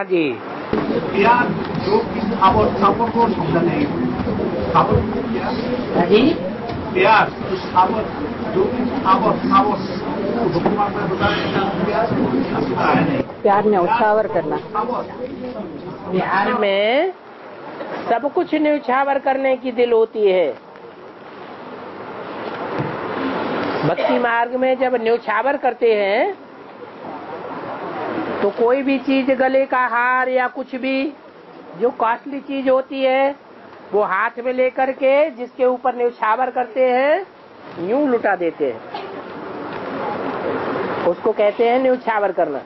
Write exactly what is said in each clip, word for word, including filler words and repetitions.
जी। प्यार जो किस आवर सावर को समझा नहीं सावर हाँ जी। प्यार जो सावर जो किस आवर सावर भगवान ने बताया प्यार है नहीं। प्यार में उछावर करना। प्यार में सब कुछ न्यौछावर करने की दिल होती है। भक्ति मार्ग में जब न्यौछावर करते हैं तो कोई भी चीज, गले का हार या कुछ भी जो कॉस्टली चीज होती है वो हाथ में लेकर के जिसके ऊपर न्यौछावर करते हैं यूं लुटा देते हैं, उसको कहते हैं न्यौछावर करना।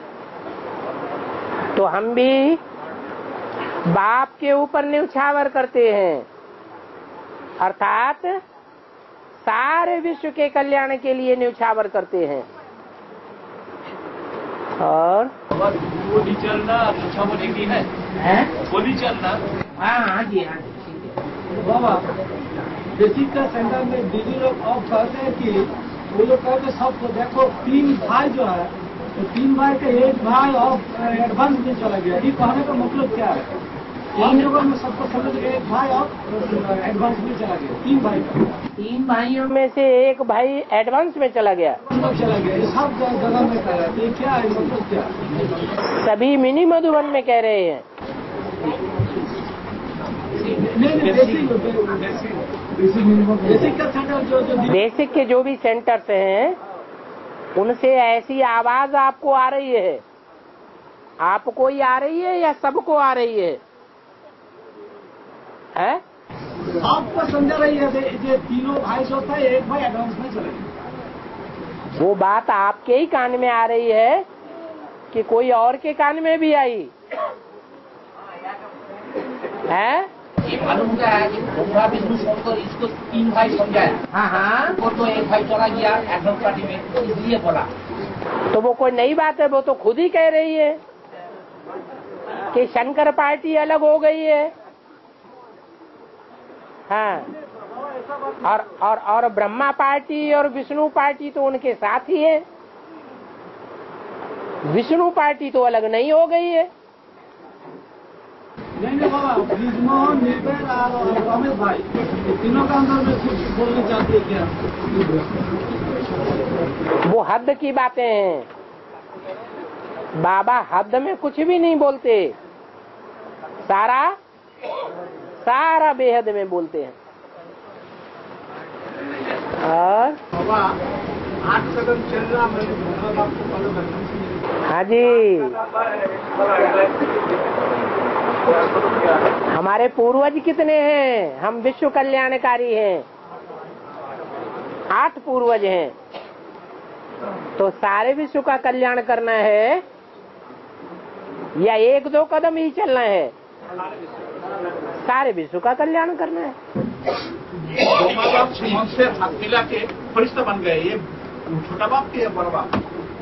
तो हम भी बाप के ऊपर न्यौछावर करते हैं, अर्थात सारे विश्व के कल्याण के लिए न्यौछावर करते हैं। और गोली चलना न्यौछावर एक ही है, गोली चलना। हाँ हाँ जी हाँ बाबा बेसिक का सेंटर में दीदी लोग अब कहते हैं कि वो लोग कहते हैं सबको देखो तीन भाई जो है तो तीन भाई का एक भाई और एडवांस में चला गया। ये कहने का मतलब क्या है? तीन लोगों में सबको समझ गए एक भाई और एडवांस में चला गया, तीन भाई का। तीन भाइयों में से एक भाई एडवांस में चला गया चला गया ये सब जगह में कह रहे हैं। ये क्या है, मतलब क्या है? सभी मिनी मधुबन में कह रहे हैं। बेसिक का सेंटर जो जो बेसिक के जो भी सेंटर्स हैं उनसे ऐसी आवाज आपको आ रही है, आपको ही आ रही है या सबको आ रही है? है आपको समझा रही है ये तीनों भाई जो था एक भाई एडवांस में चले गए। वो बात आपके ही कान में आ रही है कि कोई और के कान में भी आई है? ये मालूम होता है कि ब्रह्मा विष्णु शंकर इसको तीन भाई समझाया। हाँ हाँ वो तो एक भाई चला गया एडवांस पार्टी में, इसलिए बोला। तो वो कोई नई बात है, वो तो खुद ही कह रही है कि शंकर पार्टी अलग हो गई है। हाँ और और और ब्रह्मा पार्टी और विष्णु पार्टी तो उनके साथ ही है, विष्णु पार्टी तो अलग नहीं हो गई है। नहीं नहीं बाबा, ब्रिजमोहन, निर्भय और रमेश भाई तीनों का अंदर में कुछ बोलना चाहती है क्या? वो हद की बातें हैं, बाबा हद में कुछ भी नहीं बोलते, सारा सारा बेहद में बोलते हैं। और बाबा आठ कदम चल रहा मैंने आपको फॉलो करना। हाँ जी, हमारे पूर्वज कितने हैं? हम विश्व कल्याणकारी हैं, आठ पूर्वज हैं। तो सारे विश्व का कल्याण करना है या एक दो कदम ही चलना है? सारे विश्व का कल्याण करना है। माँ बाप श्रीमंत से हाथ मिला के फरिश्ता बन गए, ये छोटा बाप के बड़ा बाप?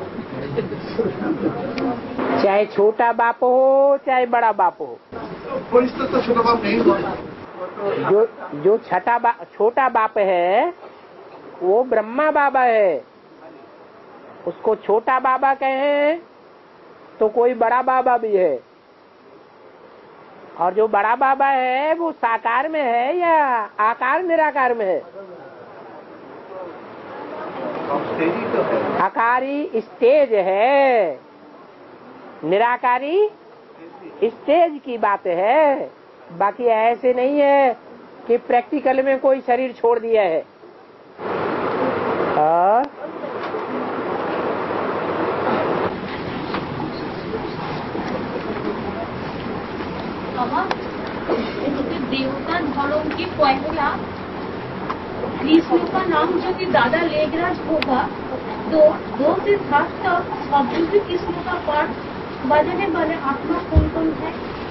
चाहे छोटा बाप हो चाहे बड़ा बाप हो, फरिश्ता तो छोटा बाप नहीं हुआ। जो जो छठा बा, छोटा बाप है वो ब्रह्मा बाबा है, उसको छोटा बाबा कहें तो कोई बड़ा बाबा भी है। और जो बड़ा बाबा है वो साकार में है या आकार निराकार में है? आकारी स्टेज है, निराकारी स्टेज की बात है। बाकी ऐसे नहीं है कि प्रैक्टिकल में कोई शरीर छोड़ दिया है। और देवता धर्म की पहला कृष्ण का नाम यदि दादा लेगराज होगा तो दो से सात तक अभिवृद्धि कृष्ण का पाठ बजाने वाले आत्मा कौन कौन है?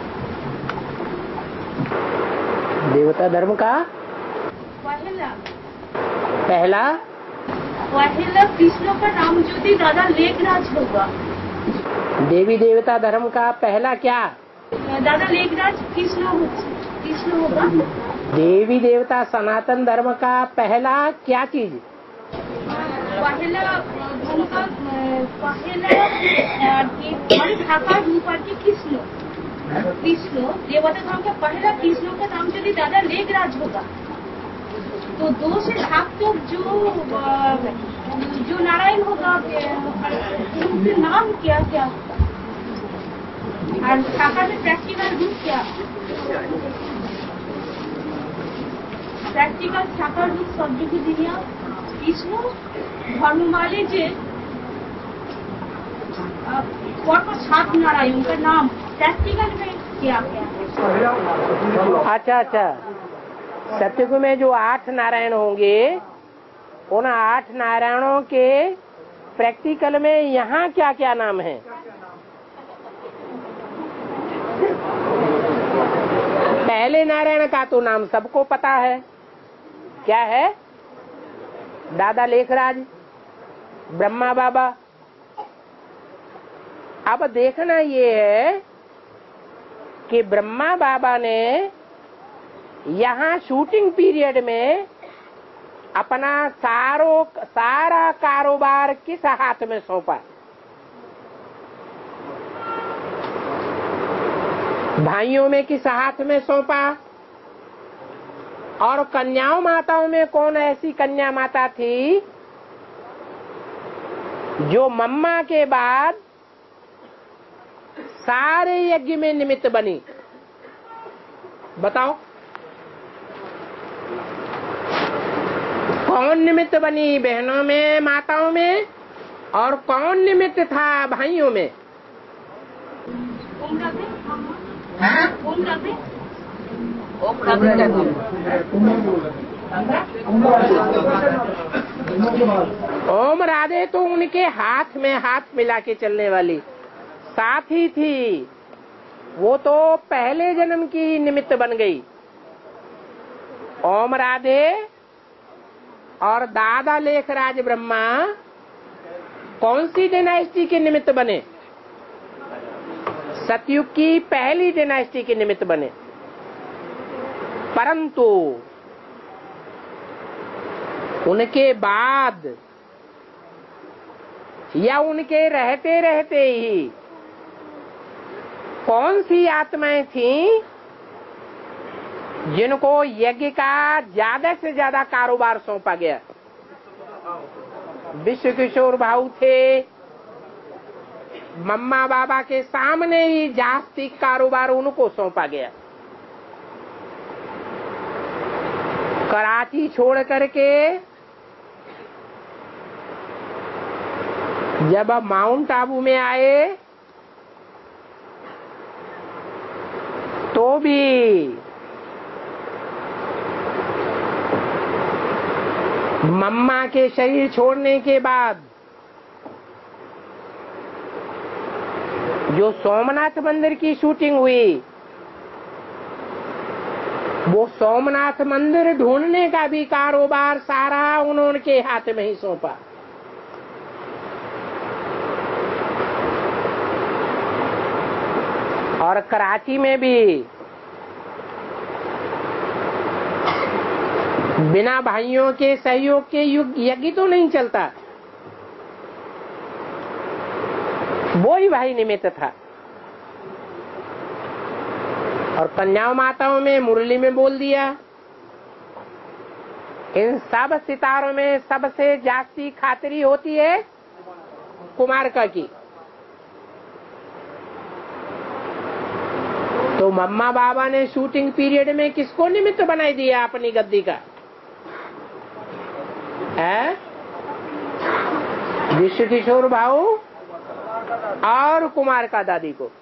देवता धर्म का पहला पहला पहला कृष्ण का नाम यदि दादा लेगराज होगा। देवी देवता धर्म का पहला क्या? दादा लेगराज कृष्ण कृष्ण होगा। देवी देवता सनातन धर्म का पहला क्या चीज? पहला उनका পহেলা আর কি মানে থাকা रूप আর কি कृष्ण कृष्ण देवता धाम का पहला कृष्ण का नाम यदि दादा लेगराज होगा तो दो से सात तक जो जो नारायण होगा उनके नाम क्या क्या और थाका में प्रैक्टिकल रूप क्या प्रैक्टिकल थाका रूप शब्द की दुनिया कृष्ण धर्ममाले जे परपर सात नारायण का नाम प्रैक्टिकल में क्या क्या है? अच्छा अच्छा, सत्युग में जो आठ नारायण होंगे उन आठ नारायणों के प्रैक्टिकल में यहाँ क्या क्या नाम है? पहले नारायण का तो नाम सबको पता है, क्या है? दादा लेखराज, ब्रह्मा बाबा। अब देखना ये है कि ब्रह्मा बाबा ने यहाँ शूटिंग पीरियड में अपना सारो सारा कारोबार किस हाथ में सौंपा? भाइयों में किस हाथ में सौंपा? और कन्याओं माताओं में कौन ऐसी कन्या माता थी जो मम्मा के बाद सारे यज्ञ में निमित्त बनी? बताओ कौन निमित्त बनी? बहनों में, माताओं में, और कौन निमित्त था भाइयों में? ओम राधे ओम राधे ओम राधे ओम राधे तो उनके हाथ में हाथ मिला के चलने वाली साथी थी, वो तो पहले जन्म की निमित्त बन गई। ओम राधे और दादा लेखराज ब्रह्मा कौन सी डायनेस्टी के निमित्त बने? सतयुग की पहली डायनेस्टी के निमित्त बने। परंतु उनके बाद या उनके रहते रहते ही कौन सी आत्माएं थीं जिनको यज्ञ का ज्यादा से ज्यादा कारोबार सौंपा गया? विश्व किशोर भाऊ थे, मम्मा बाबा के सामने ही जास्ती कारोबार उनको सौंपा गया। कराची छोड़ करके जब अब माउंट आबू में आए तो भी मम्मा के शरीर छोड़ने के बाद जो सोमनाथ मंदिर की शूटिंग हुई, वो सोमनाथ मंदिर ढूंढने का भी कारोबार सारा उन्होंने हाथ में ही सौंपा। और कराची में भी बिना भाइयों के सहयोग के यज्ञ तो नहीं चलता, वो ही भाई निमित्त था। और कन्याओं माताओं में मुरली में बोल दिया, इन सब सितारों में सबसे जास्ती खातिरी होती है कुमारका की। तो मम्मा बाबा ने शूटिंग पीरियड में किसको निमित्त बनाई दिया अपनी गद्दी का? है विश्व किशोर भाऊ और कुमार का दादी को।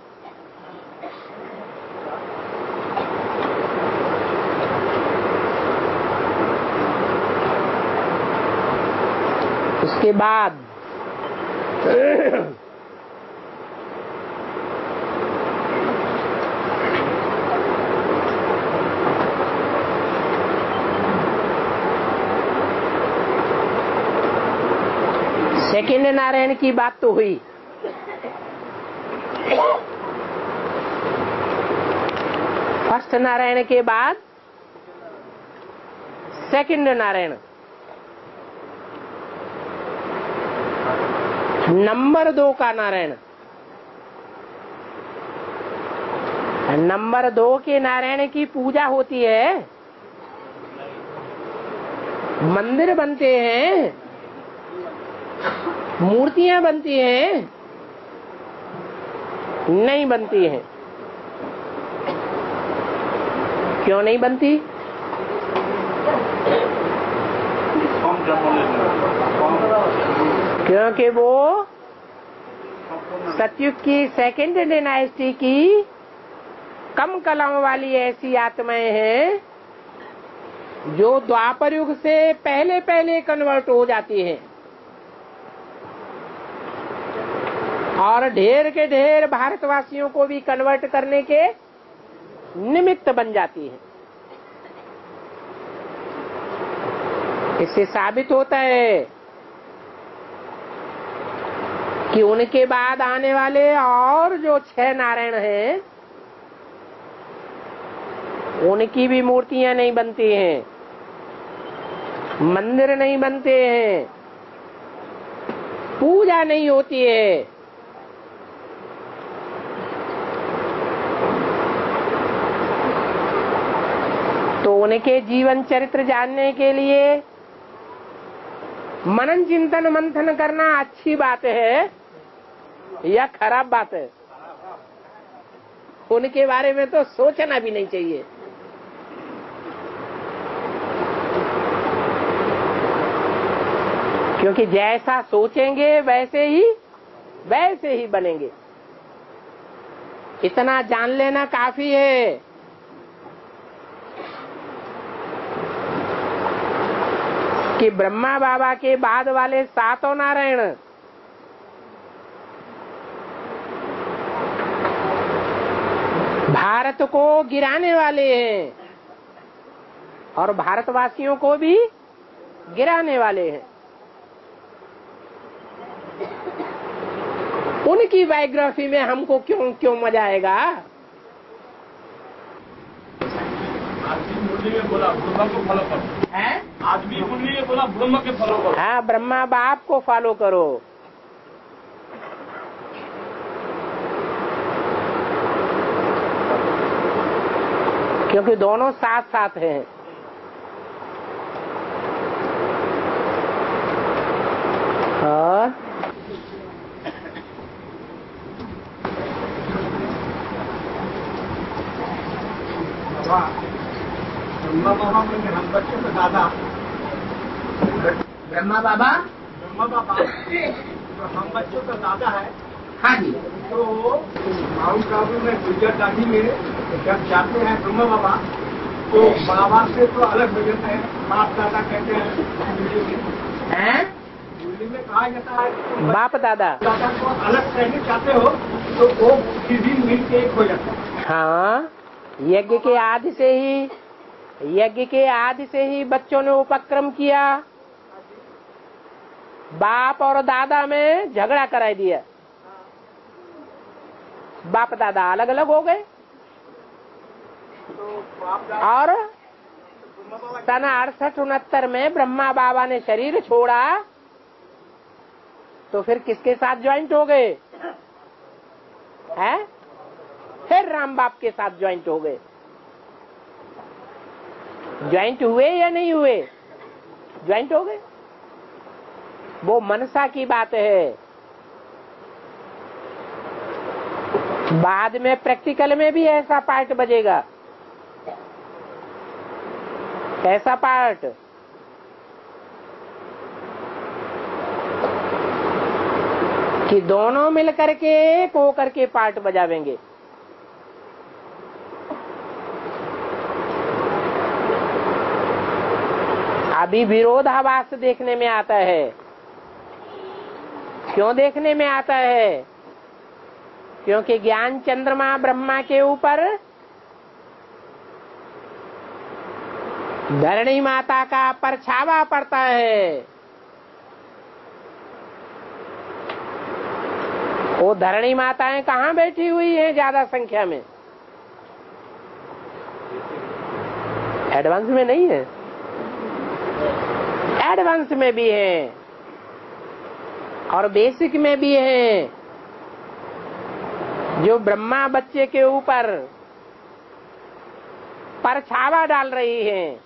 उसके बाद सेकेंड नारायण की बात तो हुई। फर्स्ट नारायण के बाद सेकेंड नारायण, नंबर दो का नारायण। नंबर दो के नारायण की पूजा होती है, मंदिर बनते हैं, मूर्तियां बनती हैं, नहीं बनती हैं। क्यों नहीं बनती? क्योंकि वो सतयुग की सेकेंड डायनेस्टी की कम कलाओं वाली ऐसी आत्माएं हैं जो द्वापर युग से पहले पहले कन्वर्ट हो जाती हैं और ढेर के ढेर भारतवासियों को भी कन्वर्ट करने के निमित्त बन जाती है। इससे साबित होता है कि उनके बाद आने वाले और जो छह नारायण हैं उनकी भी मूर्तियां नहीं बनती हैं, मंदिर नहीं बनते हैं, पूजा नहीं होती है। तो उनके जीवन चरित्र जानने के लिए मनन चिंतन मंथन करना अच्छी बात है या खराब बात है? उनके बारे में तो सोचना भी नहीं चाहिए। क्योंकि जैसा सोचेंगे वैसे ही वैसे ही बनेंगे। इतना जान लेना काफी है कि ब्रह्मा बाबा के बाद वाले सातों नारायण भारत को गिराने वाले हैं और भारतवासियों को भी गिराने वाले हैं। उनकी बायोग्राफी में हमको क्यों क्यों मजा आएगा? आदमी मुरली में बोला ब्रह्मा को फॉलो करो। है? आदमी मुरली में बोला ब्रह्मा के फॉलो करो। हाँ, ब्रह्मा बाप को फॉलो करो। क्योंकि दोनों साथ साथ हैं। और ब्रह्मा बाबा में हम बच्चों का दादा। ब्रह्मा बाबा ब्रह्मा बाबा तो हम बच्चों का दादा है। हाँ जी। तो माउंट आबू में गुजर दादी में जब जाते हैं ब्रह्मा बाबा तो बाबा से तो अलग हो जाते हैं, बाप दादा कहते हैं दिल्ली में। हैं? दिल्ली में कहा जाता है कि बाप दादा दादा को अलग करना चाहते हो तो वो किसी मिल के एक हो जाता है। हाँ, यज्ञ के आदि से ही यज्ञ के आदि से ही बच्चों ने उपक्रम किया, बाप और दादा में झगड़ा करा दिया, बाप दादा अलग अलग हो गए। और सन अड़सठ उनहत्तर में ब्रह्मा बाबा ने शरीर छोड़ा तो फिर किसके साथ ज्वाइंट हो गए? हैं? फिर राम बाप के साथ ज्वाइंट हो गए। ज्वाइंट हुए या नहीं हुए? ज्वाइंट हो गए। वो मनसा की बात है। बाद में प्रैक्टिकल में भी ऐसा पार्ट बजेगा। कैसा पार्ट? कि दोनों मिलकर के एक होकर के पार्ट बजावेंगे। अभी विरोधाभास देखने में आता है। क्यों देखने में आता है? क्योंकि ज्ञान चंद्रमा ब्रह्मा के ऊपर धरणी माता का परछावा पड़ता है। वो धरणी माताएं कहाँ बैठी हुई हैं ज्यादा संख्या में? एडवांस में नहीं है, एडवांस में भी है। और बेसिक में भी हैं, जो ब्रह्मा बच्चे के ऊपर परछावा डाल रही हैं,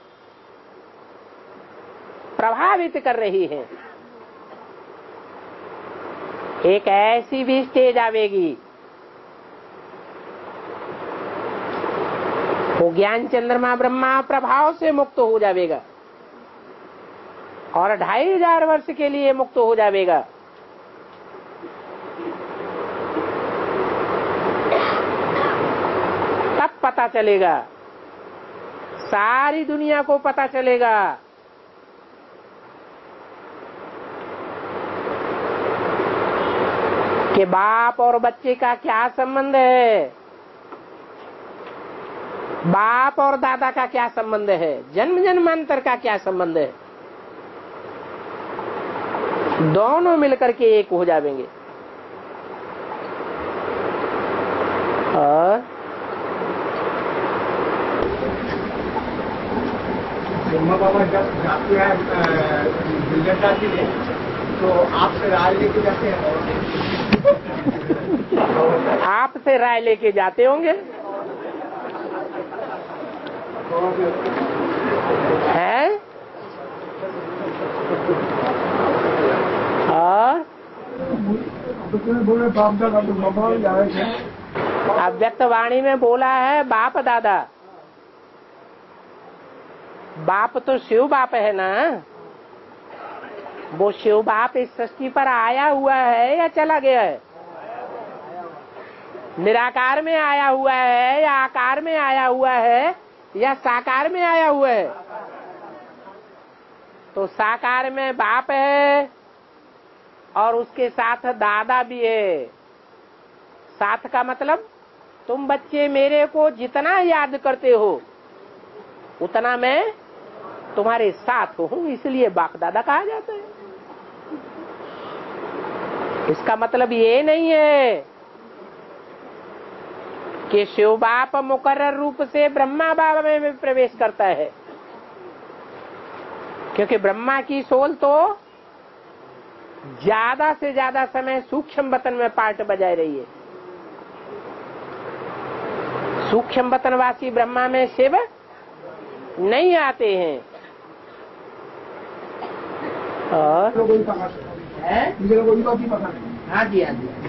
प्रभावित कर रही हैं। एक ऐसी भी स्टेज आवेगी, वो ज्ञान चंद्रमा ब्रह्मा प्रभाव से मुक्त हो जाएगा और ढाई हजार वर्ष के लिए मुक्त हो जाएगा। तब पता चलेगा, सारी दुनिया को पता चलेगा कि बाप और बच्चे का क्या संबंध है, बाप और दादा का क्या संबंध है, जन्म जन्मांतर का क्या संबंध है। दोनों मिलकर के एक हो जाएंगे। और ब्रह्मा बाबा जब जाते हैं दुर्घटना के लिए, तो आपसे राय लेके जाते हैं। आपसे राय लेके जाते होंगे, हैं? और अव्यक्त वाणी में बोला है बाप दादा। बाप तो शिव बाप है ना, वो शिव बाप इस सृष्टि पर आया हुआ है या चला गया है? निराकार में आया हुआ है या आकार में आया हुआ है या साकार में आया हुआ है? तो साकार में बाप है और उसके साथ दादा भी है। साथ का मतलब तुम बच्चे मेरे को जितना याद करते हो उतना मैं तुम्हारे साथ हूँ, इसलिए बाप दादा कहा जाता है। इसका मतलब ये नहीं है कि शिव बाप मुकर्रर रूप से ब्रह्मा बाबा में प्रवेश करता है, क्योंकि ब्रह्मा की सोल तो ज्यादा से ज्यादा समय सूक्ष्म वतन में पार्ट बजाय रही है। सूक्ष्म वतनवासी ब्रह्मा में शिव नहीं आते हैं। और हाँ जी हाँ जी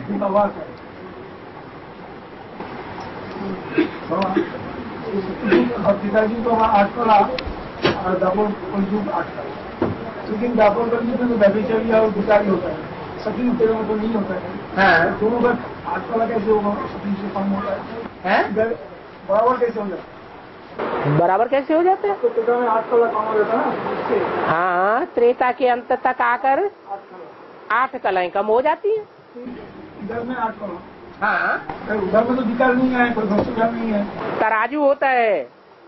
और पिताजी को आठ तोला और दापोर पंचुक आठ तोला, लेकिन दापोर पंचुक में तो व्यभिचारी और भिखारी होता है, सती तेरह में तो नहीं होता है। हाँ दोनों का आठ तोला कैसे होगा? सती से कम होता है, है बराबर कैसे हो जाता है? बराबर कैसे हो जाता है? तो त्रेता में आठ तोला कम हो जाता है ना। हाँ, त्रेता के अंत तक आकर आठ कलाएं कम हो जाती हैं। इधर में आठ तोला, हाँ उधर में तो विकार नहीं है, कोई भ्रष्टाचार नहीं है। तराजू होता है,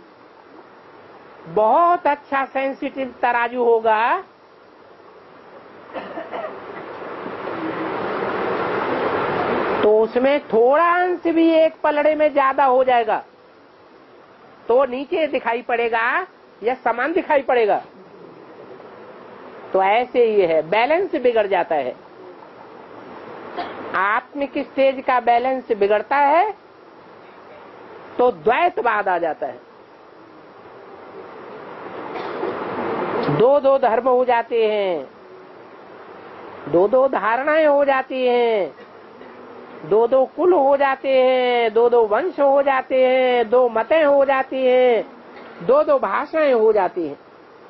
बहुत अच्छा सेंसिटिव तराजू होगा। तो उसमें थोड़ा अंश भी एक पलड़े में ज्यादा हो जाएगा तो नीचे दिखाई पड़ेगा या समान दिखाई पड़ेगा। तो ऐसे ही है, बैलेंस बिगड़ जाता है। आत्मिक स्टेज का बैलेंस बिगड़ता है तो द्वैतवाद आ जाता है। दो दो धर्म हो जाते हैं, दो दो धारणाएं हो जाती हैं, दो दो कुल हो जाते हैं, दो दो वंश हो जाते हैं, दो मतें हो जाती हैं, दो दो भाषाएं हो जाती हैं।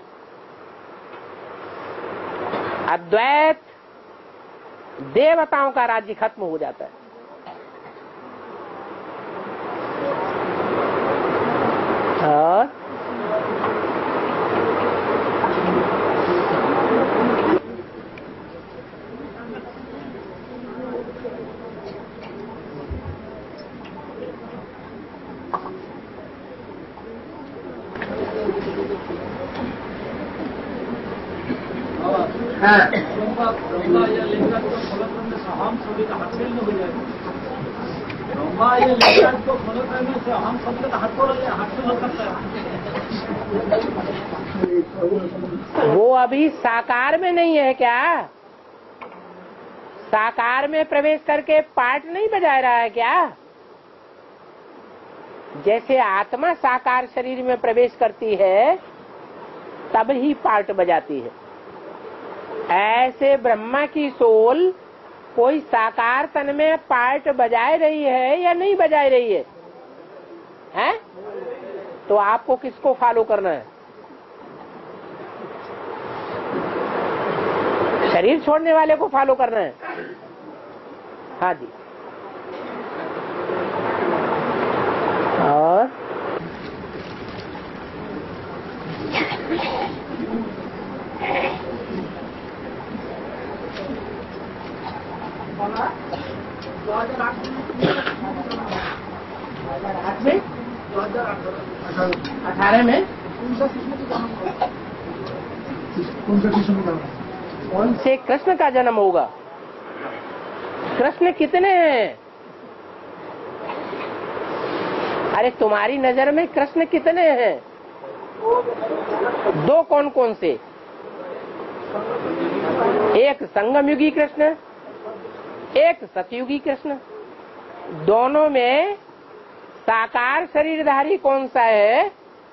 अद्वैत देवताओं का राज्य खत्म हो जाता है। और हाँ ब्रह्मा या लिंगराज को फॉलो करने से हम सभी का हाथ फेल हो जाएगा। ब्रह्मा या लिंगराज को फॉलो करने से हम सभी का हाथ हाथ फेल हो सकता है। वो अभी साकार में नहीं है क्या? साकार में प्रवेश करके पार्ट नहीं बजा रहा है क्या? जैसे आत्मा साकार शरीर में प्रवेश करती है तब ही पार्ट बजाती है, ऐसे ब्रह्मा की सोल कोई साकार तन में पार्ट बजाए रही है या नहीं बजाए रही है? हैं? तो आपको किसको फॉलो करना है? शरीर छोड़ने वाले को फॉलो करना है। हाँ जी। और अठारह में कौन से कृष्ण का जन्म होगा? कृष्ण कितने हैं? अरे तुम्हारी नजर में कृष्ण कितने हैं? दो। कौन कौन से? एक संगमयुगी कृष्ण, एक सतयुगी कृष्ण। दोनों में साकार शरीरधारी कौन सा है?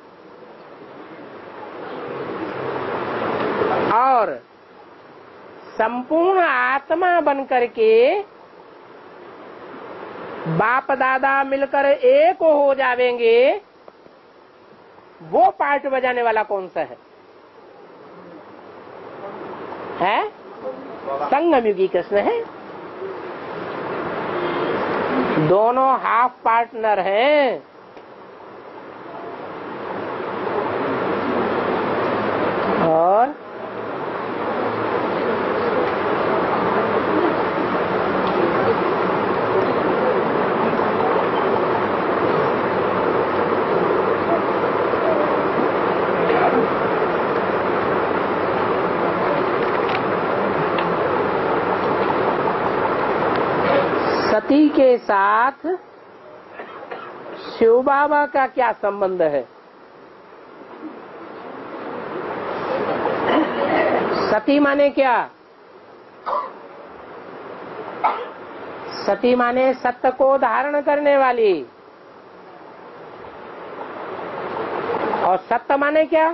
और संपूर्ण आत्मा बनकर के बाप दादा मिलकर एक हो जावेंगे, वो पार्ट बजाने वाला कौन सा है? है संगमयुगी कृष्ण है। दोनों हाफ पार्टनर हैं। और सती के साथ शिव बाबा का क्या संबंध है? सती माने क्या? सती माने सत्य को धारण करने वाली। और सत्य माने क्या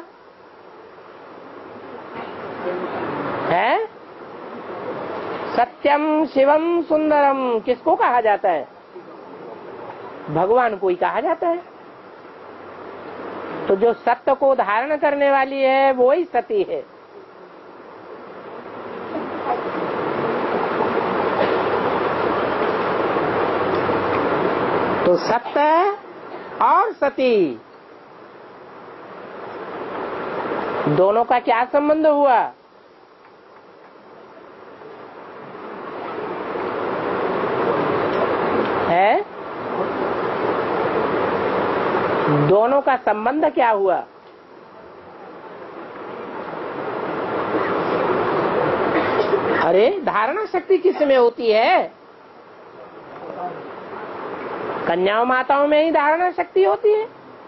है? सत्यम शिवम सुंदरम किसको कहा जाता है? भगवान को ही कहा जाता है। तो जो सत्य को धारण करने वाली है वो ही सती है। तो सत्य और सती दोनों का क्या संबंध हुआ? है? दोनों का संबंध क्या हुआ? अरे धारणा शक्ति किस में होती है? कन्याओं माताओं में ही धारणा शक्ति होती है।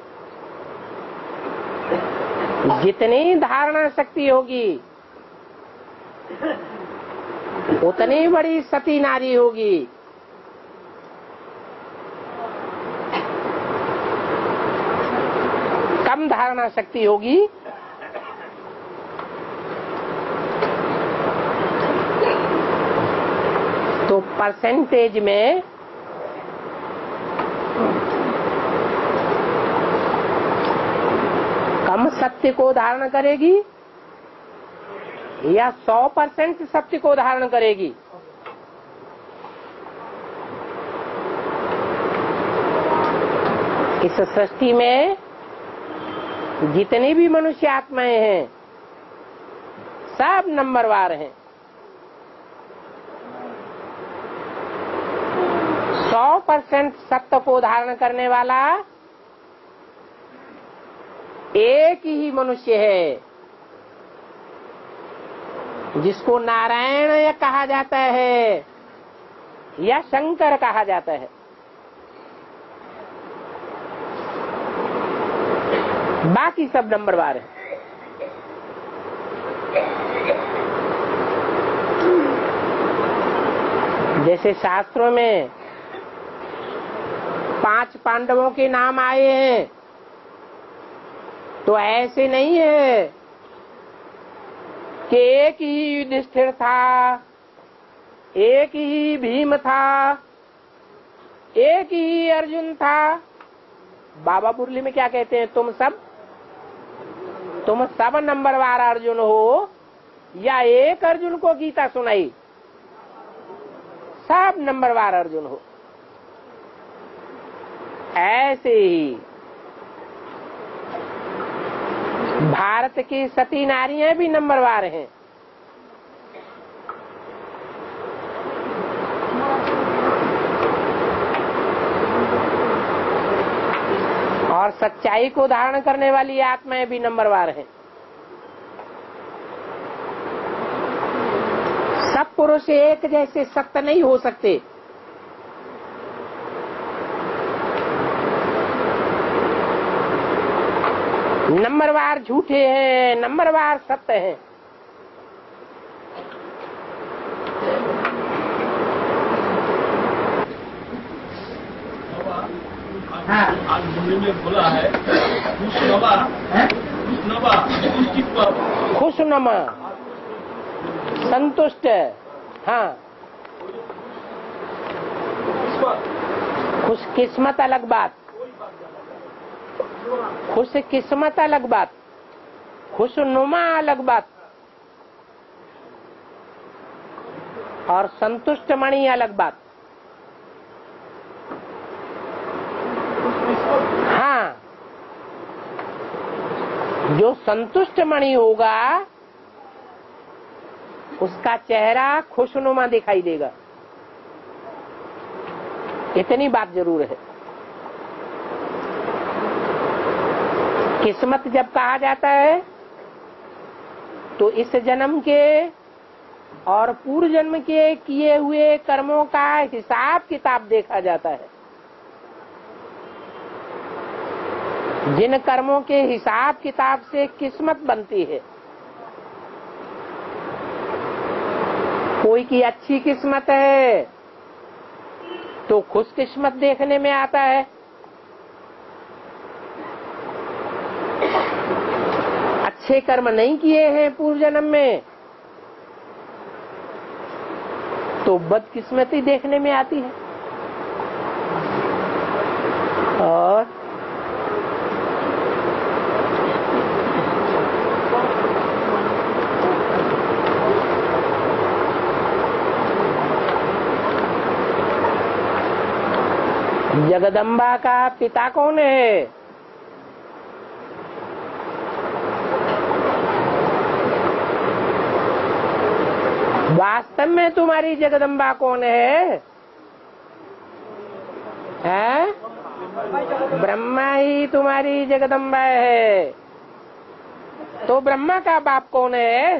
जितनी धारणा शक्ति होगी उतनी बड़ी सती नारी होगी। कम धारणा शक्ति होगी तो परसेंटेज में कम सत्य को धारण करेगी या सौ परसेंट सत्य को धारण करेगी? इस सृष्टि में जितनी भी मनुष्य आत्माएं हैं सब नंबरवार हैं। सौ परसेंट सत्य को धारण करने वाला एक ही मनुष्य है जिसको नारायण कहा जाता है या शंकर कहा जाता है। बाकी सब नंबरवार है। जैसे शास्त्रों में पांच पांडवों के नाम आए हैं, तो ऐसे नहीं है कि एक ही युधिष्ठिर था, एक ही भीम था, एक ही अर्जुन था। बाबा मुरली में क्या कहते हैं, तुम सब तुम सब नंबरवार अर्जुन हो, या एक अर्जुन को गीता सुनाई, सब नंबरवार अर्जुन हो। ऐसे ही भारत की सती नारियां भी नंबरवार हैं। और सच्चाई को धारण करने वाली आत्माएं भी नंबरवार हैं। सब पुरुष एक जैसे सत्य नहीं हो सकते। नंबरवार झूठे हैं, नंबरवार सत्य हैं। हाँ। आज हिंदी में बोला है खुशनुमा, खुशनुमा, खुशनुमा, संतुष्ट। हाँ, खुश किस्मत अलग बात, खुश किस्मत अलग बात, खुशनुमा अलग बात, और संतुष्ट मणि अलग बात। हाँ, जो संतुष्ट मणि होगा उसका चेहरा खुशनुमा दिखाई देगा। इतनी बात जरूर है। किस्मत जब कहा जाता है तो इस जन्म के और पूर्व जन्म के किए हुए कर्मों का हिसाब किताब देखा जाता है। जिन कर्मों के हिसाब किताब से किस्मत बनती है, कोई की अच्छी किस्मत है तो खुश किस्मत देखने में आता है, अच्छे कर्म नहीं किए हैं पूर्व जन्म में तो बदकिस्मती देखने में आती है। और जगदम्बा का पिता कौन है? वास्तव में तुम्हारी जगदम्बा कौन है? है? ब्रह्मा ही तुम्हारी जगदम्बा है। तो ब्रह्मा का बाप कौन है?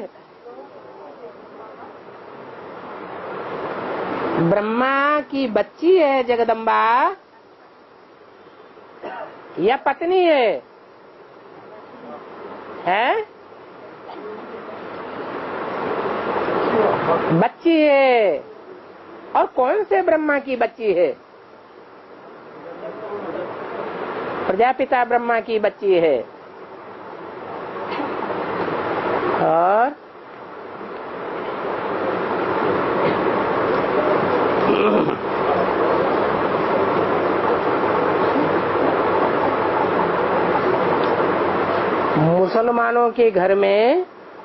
ब्रह्मा की बच्ची है जगदम्बा या पत्नी है? है? बच्ची है। और कौन से ब्रह्मा की बच्ची है? प्रजापिता ब्रह्मा की बच्ची है। और मुसलमानों के घर में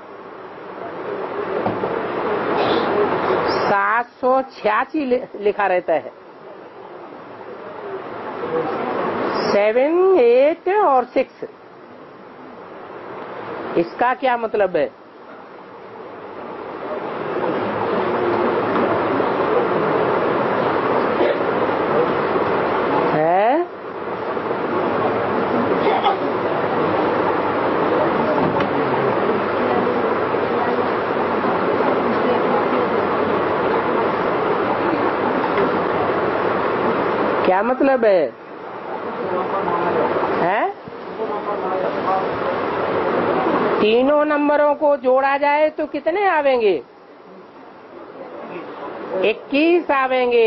सात सौ छियासी लिखा रहता है। सेवन, एट और सिक्स, इसका क्या मतलब है? है? क्या मतलब है? है? तीनों नंबरों को जोड़ा जाए तो कितने आवेंगे? इक्कीस आवेंगे।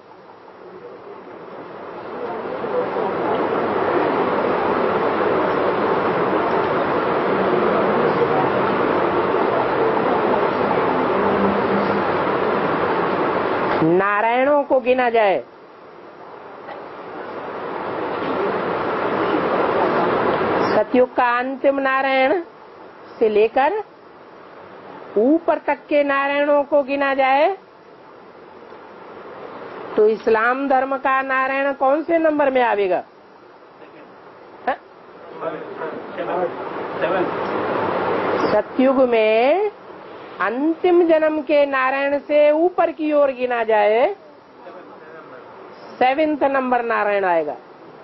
नारायणों को गिना जाए सतयुग का अंतिम नारायण से लेकर ऊपर तक के नारायणों को गिना जाए तो इस्लाम धर्म का नारायण कौन से नंबर में आवेगा? सतयुग में अंतिम जन्म के नारायण से ऊपर की ओर गिना जाए सेवेंथ नंबर नारायण आएगा,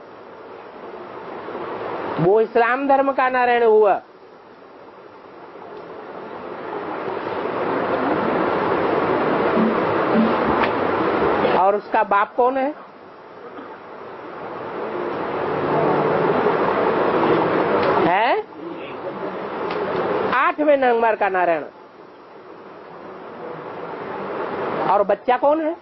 वो इस्लाम धर्म का नारायण हुआ। और उसका बाप कौन है? है आठवें नंबर का नारायण। और बच्चा कौन है?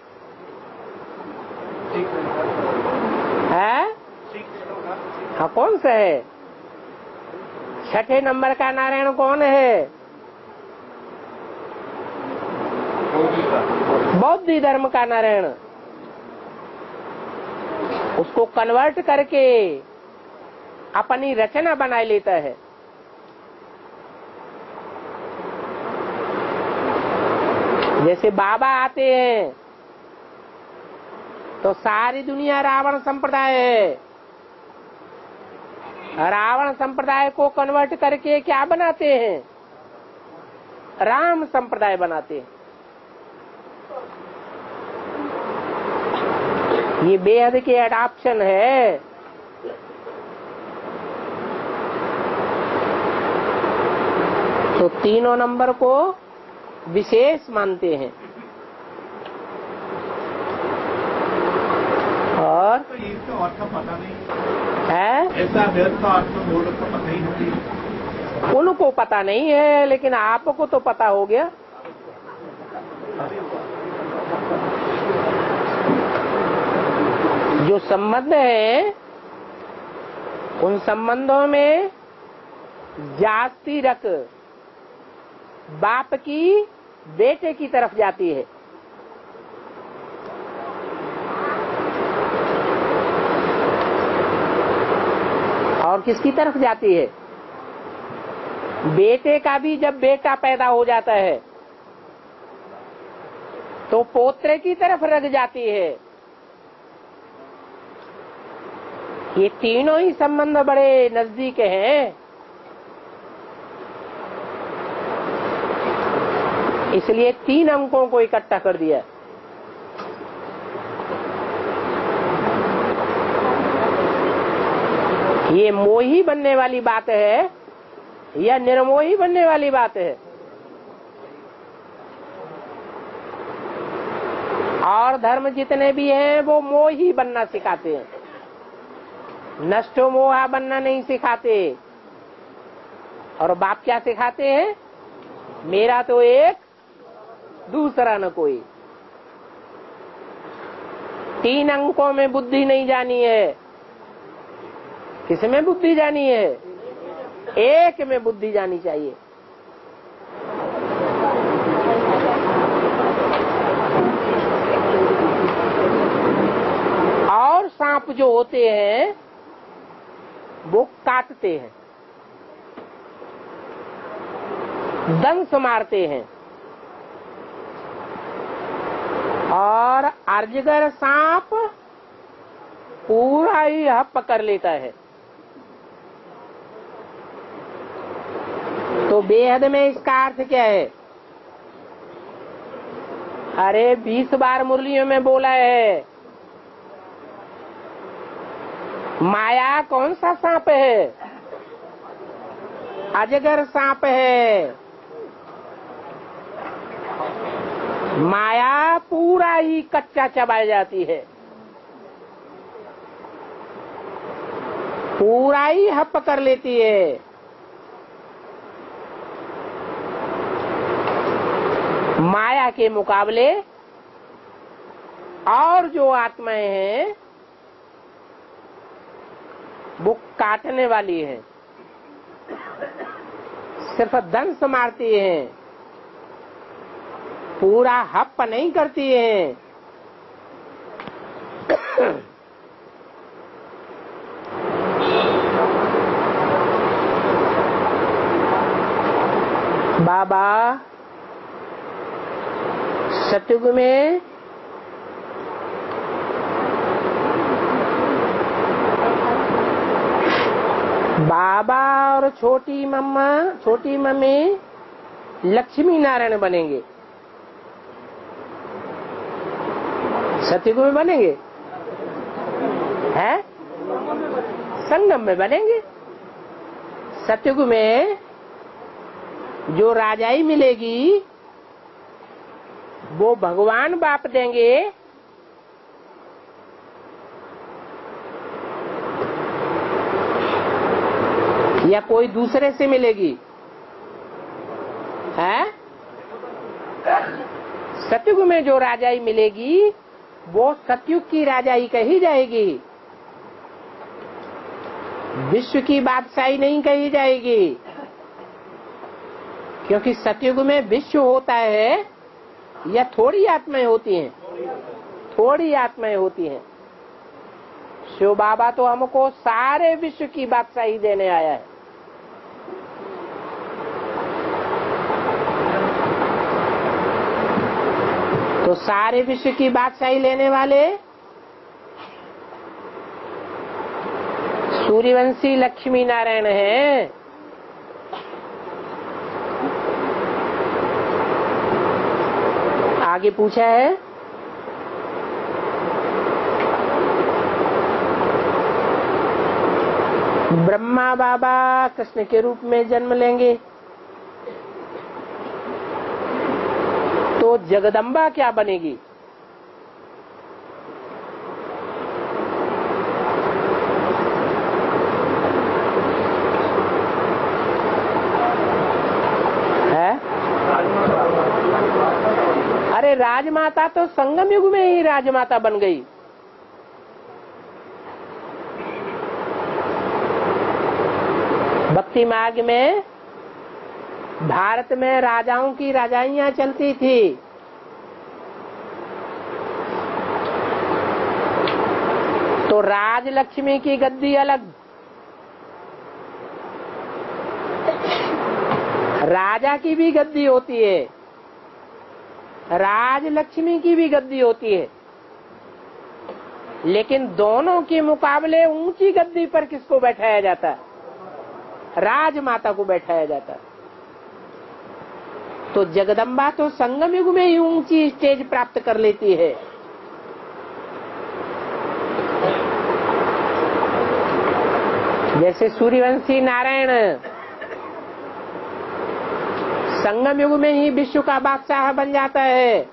है हाँ, कौन सा है? छठे नंबर का नारायण कौन है? बौद्ध धर्म का नारायण। उसको कन्वर्ट करके अपनी रचना बना लेता है। जैसे बाबा आते हैं तो सारी दुनिया रावण संप्रदाय है, रावण संप्रदाय को कन्वर्ट करके क्या बनाते हैं? राम संप्रदाय बनाते हैं। ये बेहद के अडॉप्शन है। तो तीनों नंबर को विशेष मानते हैं। और तो ये तो अर्थ पता नहीं है, ऐसा व्यर्थ अर्थ बोल तो पता ही नहीं। उनको पता नहीं है, लेकिन आपको तो पता हो गया। जो संबंध है उन संबंधों में जास्ती रख बाप की बेटे की तरफ जाती है। और किसकी तरफ जाती है? बेटे का भी जब बेटा पैदा हो जाता है तो पोत्रे की तरफ रख जाती है। ये तीनों ही संबंध बड़े नजदीक हैं। इसलिए तीन अंकों को इकट्ठा कर दिया। ये मोही बनने वाली बात है या निर्मोही बनने वाली बात है? और धर्म जितने भी हैं वो मोही बनना सिखाते हैं, नष्टो मोहा बनना नहीं सिखाते। और बाप क्या सिखाते हैं? मेरा तो एक, दूसरा न कोई। तीन अंकों में बुद्धि नहीं जानी है। किसमें बुद्धि जानी है? एक में बुद्धि जानी चाहिए। और सांप जो होते हैं वो काटते हैं, दंश मारते हैं। और अजगर सांप पूरा ही हप कर लेता है। तो बेहद में इसका अर्थ क्या है? अरे बीस बार मुरलियों में बोला है, माया कौन सा सांप है? अजगर सांप है। माया पूरा ही कच्चा चबाई जाती है, पूरा ही हप कर लेती है। माया के मुकाबले और जो आत्माएं हैं वो काटने वाली हैं, सिर्फ दंश मारती हैं, पूरा हप नहीं करती हैं। बाबा सतयुग में बाबा और छोटी मम्मा छोटी मम्मी लक्ष्मी नारायण बनेंगे, सतयुग में बनेंगे, हैं? संगम में बनेंगे। सतयुग में जो राजाई मिलेगी वो भगवान बाप देंगे, या कोई दूसरे से मिलेगी, है? सतयुग में जो राजाई मिलेगी वो सतयुग की राजाई कही जाएगी, विश्व की बादशाही नहीं कही जाएगी, क्योंकि सतयुग में विश्व होता है या थोड़ी आत्माएं होती हैं, थोड़ी आत्माएं होती हैं। शिव बाबा तो हमको सारे विश्व की बादशाही देने आया है। तो सारे विश्व की बादशाही लेने वाले सूर्यवंशी लक्ष्मी नारायण हैं। आगे पूछा है ब्रह्मा बाबा कृष्ण के रूप में जन्म लेंगे तो जगदम्बा क्या बनेगी? है? अरे राजमाता तो संगम युग में ही राजमाता बन गई। भक्ति मार्ग में भारत में राजाओं की राजाइयां चलती थी। तो राजलक्ष्मी की गद्दी अलग, राजा की भी गद्दी होती है, राजलक्ष्मी की भी गद्दी होती है, लेकिन दोनों के मुकाबले ऊंची गद्दी पर किसको बैठाया जाता है? राजमाता को बैठाया जाता है। तो जगदम्बा तो संगम युग में ही ऊंची स्टेज प्राप्त कर लेती है। जैसे सूर्यवंशी नारायण संगम युग में ही विश्व का बादशाह बन जाता है,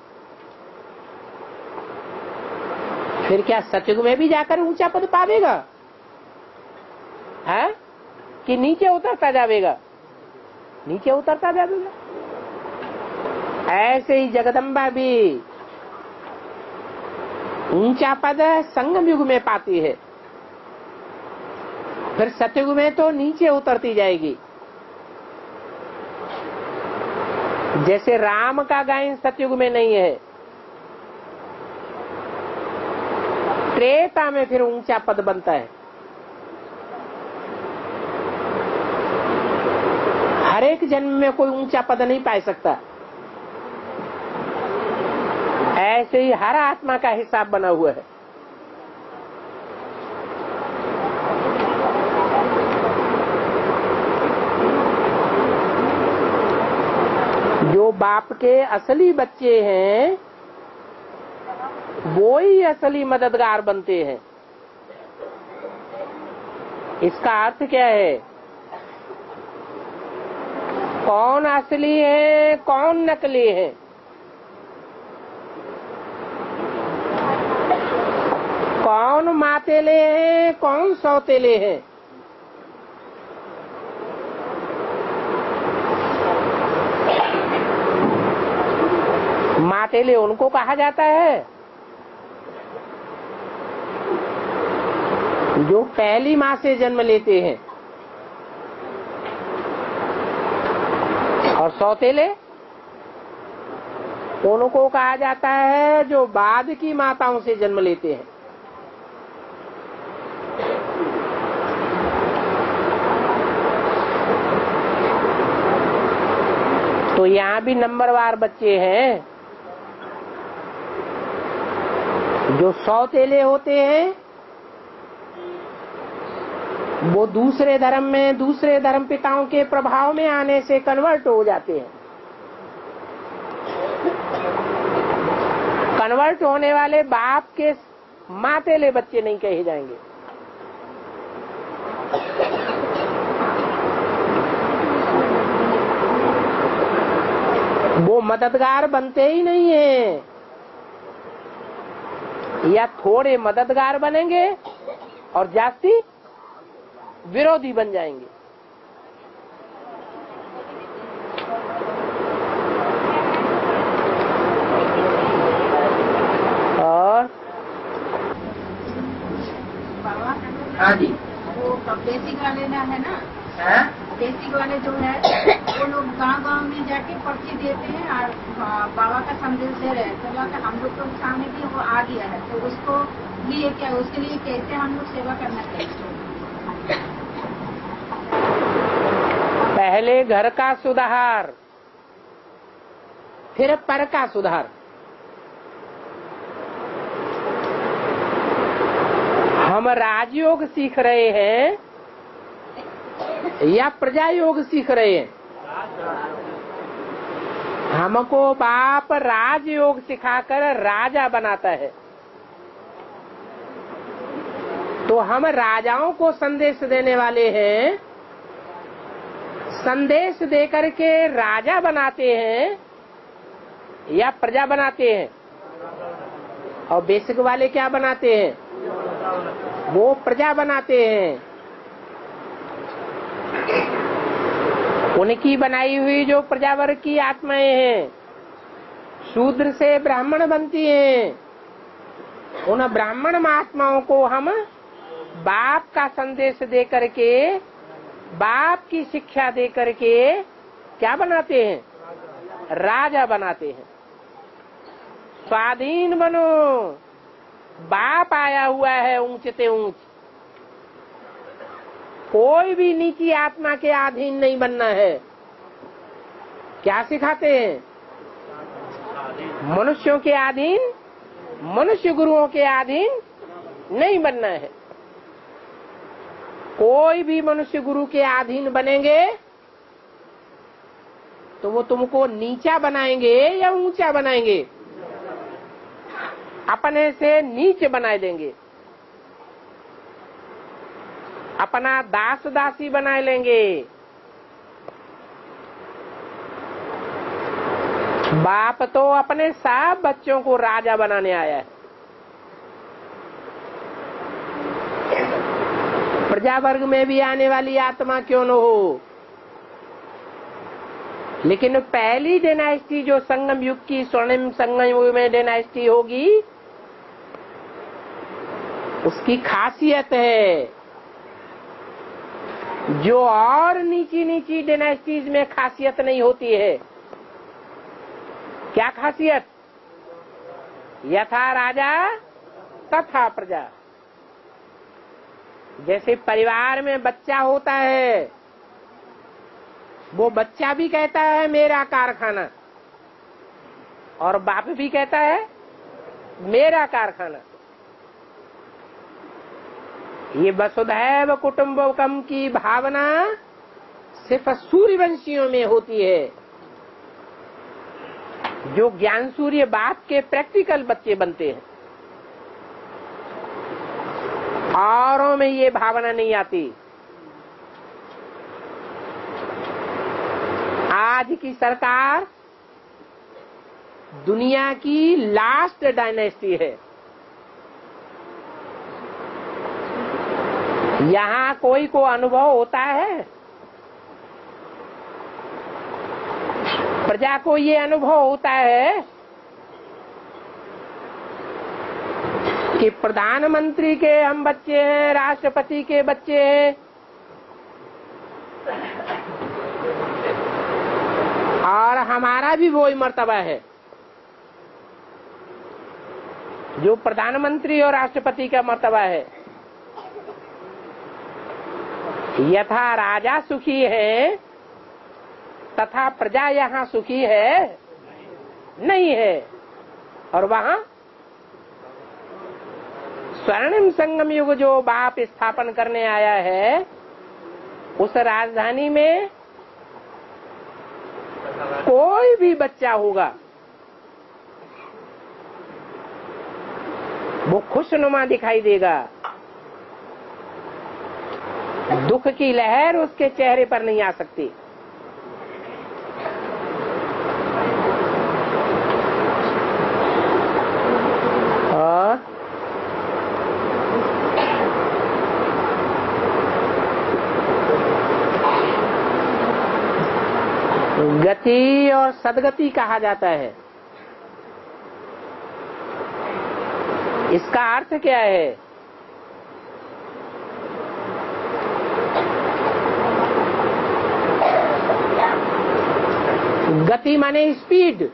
फिर क्या सतयुग में भी जाकर ऊंचा पद पावेगा? है कि नीचे उतरता जाएगा? नीचे उतरता जाएगा। ऐसे ही जगदम्बा भी ऊंचा पद संगम युग में पाती है, फिर सतयुग में तो नीचे उतरती जाएगी। जैसे राम का गायन सतयुग में नहीं है, त्रेता में फिर ऊंचा पद बनता है। हर एक जन्म में कोई ऊंचा पद नहीं पा सकता। ऐसे ही हर आत्मा का हिसाब बना हुआ है। जो बाप के असली बच्चे हैं वो ही असली मददगार बनते हैं। इसका अर्थ क्या है? कौन असली है, कौन नकली है? कौन मातेले हैं, कौन सौतेले हैं? मातेले उनको कहा जाता है जो पहली माँ से जन्म लेते हैं, और सौतेले उनको कहा जाता है जो बाद की माताओं से जन्म लेते हैं। तो यहाँ भी नंबरवार बच्चे हैं। जो सौतेले होते हैं वो दूसरे धर्म में, दूसरे धर्म पिताओं के प्रभाव में आने से कन्वर्ट हो जाते हैं। कन्वर्ट होने वाले बाप के मातेले बच्चे नहीं कहे जाएंगे। वो मददगार बनते ही नहीं हैं, या थोड़े मददगार बनेंगे और जास्ती विरोधी बन जाएंगे। और हाँ जी, वो बेसिक वाले ना है ना, हाँ? बेसिक वाले जो है वो लोग गांव गांव में जाके पर्ची देते हैं और बाबा का संदेश दे रहे हैं। तो तो हम लोग को सामने भी वो आ गया है, तो उसको लिए क्या, उसके लिए कैसे हम लोग सेवा करना चाहिए? पहले घर का सुधार, फिर पर का सुधार। हम राजयोग सीख रहे हैं या प्रजा योग सीख रहे हैं? हमको बाप राजयोग सिखाकर राजा बनाता है, तो हम राजाओं को संदेश देने वाले हैं। संदेश देकर के राजा बनाते हैं या प्रजा बनाते हैं? और बेसिक वाले क्या बनाते हैं? वो प्रजा बनाते हैं। उनकी बनाई हुई जो प्रजावर्ग की आत्माएं हैं, शूद्र से ब्राह्मण बनती हैं। उन ब्राह्मण आत्माओं को हम बाप का संदेश दे करके, बाप की शिक्षा दे करके क्या बनाते हैं? राजा बनाते हैं। स्वाधीन बनो, बाप आया हुआ है ऊंचते ऊंच। कोई भी नीची आत्मा के अधीन नहीं बनना है। क्या सिखाते हैं? मनुष्यों के अधीन, मनुष्य गुरुओं के अधीन नहीं बनना है। कोई भी मनुष्य गुरु के अधीन बनेंगे तो वो तुमको नीचा बनाएंगे या ऊंचा बनाएंगे? अपने से नीच बना देंगे, अपना दास दासी बना लेंगे। बाप तो अपने सब बच्चों को राजा बनाने आया है। प्रजा वर्ग में भी आने वाली आत्मा क्यों न हो, लेकिन पहली डायनेस्टी जो संगम युग की, स्वर्णिम संगम युग में डायनेस्टी होगी, उसकी खासियत है जो और नीची नीची डायनेस्टीज में खासियत नहीं होती है। क्या खासियत? यथा राजा तथा प्रजा। जैसे परिवार में बच्चा होता है, वो बच्चा भी कहता है मेरा कारखाना, और बाप भी कहता है मेरा कारखाना। ये वसुधैव कुटुंबकम की भावना सिर्फ सूर्यवंशियों में होती है। जो ज्ञान सूर्य बाप के प्रैक्टिकल बच्चे बनते हैं, औरों में ये भावना नहीं आती। आज की सरकार दुनिया की लास्ट डायनेस्टी है। यहाँ कोई को अनुभव होता है? प्रजा को ये अनुभव होता है कि प्रधानमंत्री के हम बच्चे हैं, राष्ट्रपति के बच्चे हैं, और हमारा भी वही मर्तबा है जो प्रधानमंत्री और राष्ट्रपति का मर्तबा है। यथा राजा सुखी है तथा प्रजा यहाँ सुखी है नहीं है। और वहाँ स्वर्णिम संगम युग जो बाप स्थापन करने आया है, उस राजधानी में कोई भी बच्चा होगा वो खुशनुमा दिखाई देगा, दुख की लहर उसके चेहरे पर नहीं आ सकती। और गति और सदगति कहा जाता है। इसका अर्थ क्या है? गति माने स्पीड।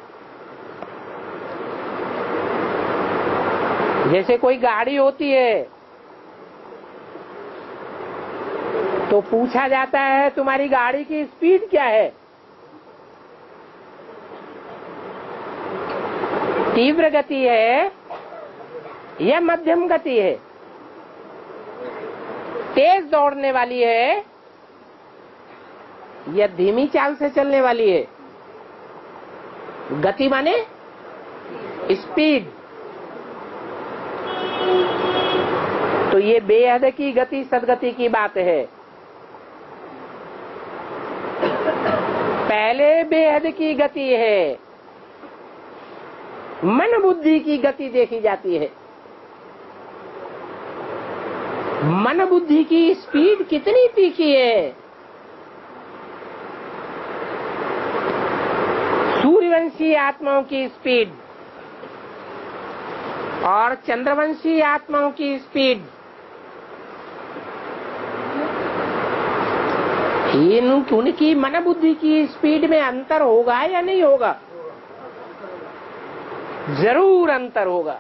जैसे कोई गाड़ी होती है तो पूछा जाता है तुम्हारी गाड़ी की स्पीड क्या है? तीव्र गति है या मध्यम गति है? तेज दौड़ने वाली है या धीमी चाल से चलने वाली है? गति माने स्पीड। तो ये बेहद की गति सदगति की बात है। पहले बेहद की गति है, मन बुद्धि की गति देखी जाती है। मन बुद्धि की स्पीड कितनी तीखी है? सूर्यवंशी आत्माओं की स्पीड और चंद्रवंशी आत्माओं की स्पीड, उनकी मन बुद्धि की स्पीड में अंतर होगा या नहीं होगा? जरूर अंतर होगा।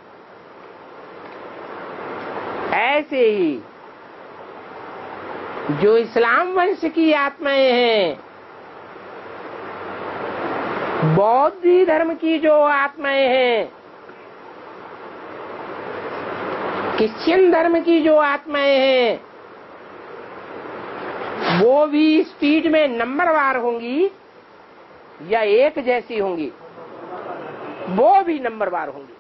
ऐसे ही जो इस्लाम वंश की आत्माएं हैं, बौद्ध धर्म की जो आत्माएं हैं, क्रिश्चियन धर्म की जो आत्माएं हैं, वो भी स्पीड में नंबरवार होंगी या एक जैसी होंगी? वो भी नंबरवार होंगी।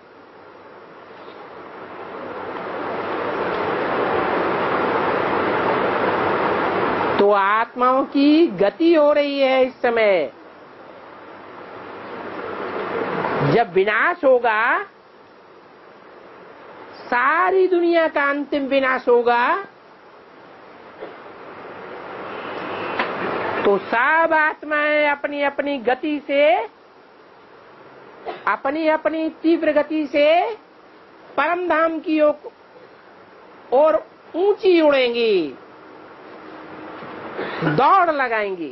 तो आत्माओं की गति हो रही है इस समय। जब विनाश होगा, सारी दुनिया का अंतिम विनाश होगा, तो सब आत्माएं अपनी अपनी गति से, अपनी अपनी तीव्र गति से परम धाम की ओर ऊंची उड़ेंगी, दौड़ लगाएंगी।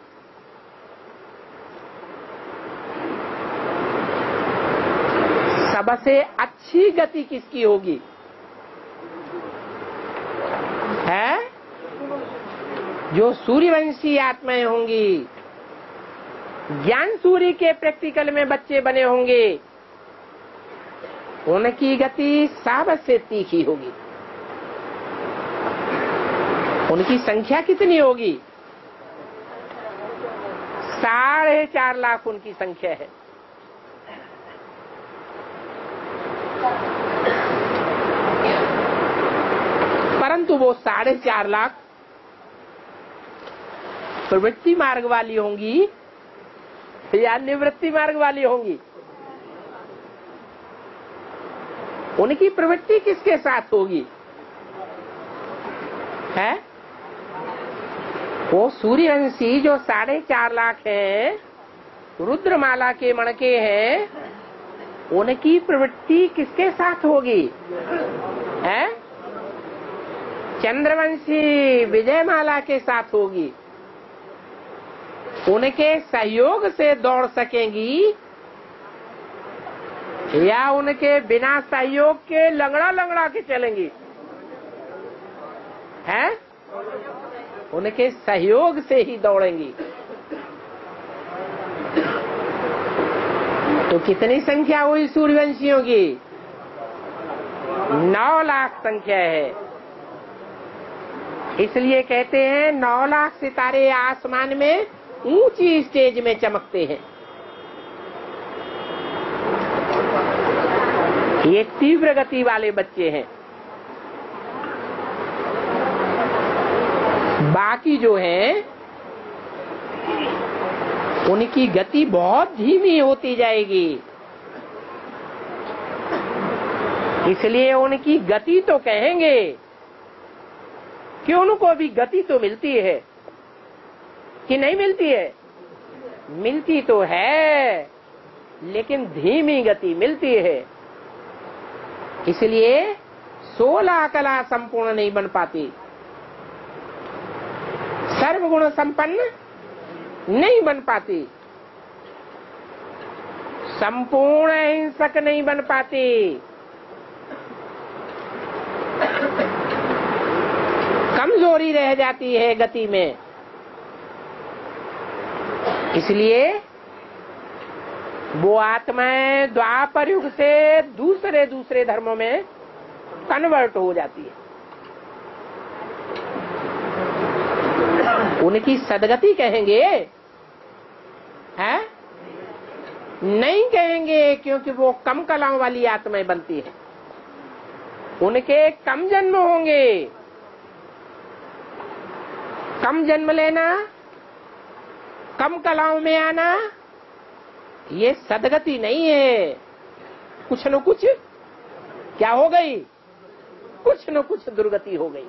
सबसे अच्छी गति किसकी होगी? है जो सूर्यवंशी आत्माएं होंगी, ज्ञान सूर्य के प्रैक्टिकल में बच्चे बने होंगे, उनकी गति सबसे तीखी होगी। उनकी संख्या कितनी होगी? साढ़े चार लाख उनकी संख्या है। परंतु वो साढ़े चार लाख प्रवृत्ति मार्ग वाली होंगी या निवृत्ति मार्ग वाली होंगी? उनकी प्रवृत्ति किसके साथ होगी? है वो सूर्यवंशी जो साढ़े चार लाख हैं, रुद्रमाला के मणके हैं, उनकी प्रवृत्ति किसके साथ होगी? है चंद्रवंशी विजयमाला के साथ होगी। उनके सहयोग से दौड़ सकेंगी या उनके बिना सहयोग के लंगड़ा लंगड़ा के चलेंगी? हैं? उनके सहयोग से ही दौड़ेंगी। तो कितनी संख्या हुई सूर्यवंशियों की? नौ लाख संख्या है। इसलिए कहते हैं नौ लाख सितारे आसमान में ऊंची स्टेज में चमकते हैं। ये तीव्र गति वाले बच्चे हैं। बाकी जो हैं उनकी गति बहुत धीमी होती जाएगी। इसलिए उनकी गति तो कहेंगे कि उनको भी गति तो मिलती है कि नहीं मिलती है? मिलती तो है, लेकिन धीमी गति मिलती है। इसलिए सोलह कला संपूर्ण नहीं बन पाती, सर्वगुण संपन्न नहीं बन पाती, संपूर्ण हिंसक नहीं बन पाती, कमजोरी रह जाती है गति में। इसलिए वो आत्माएं द्वापर युग से दूसरे दूसरे धर्मों में कन्वर्ट हो जाती है। उनकी सदगति कहेंगे? हैं? नहीं कहेंगे, क्योंकि वो कम कलाओं वाली आत्माएं बनती है। उनके कम जन्म होंगे। कम जन्म लेना, कम कलाओं में आना, ये सदगति नहीं है। कुछ न कुछ क्या हो गई? कुछ न कुछ दुर्गति हो गई।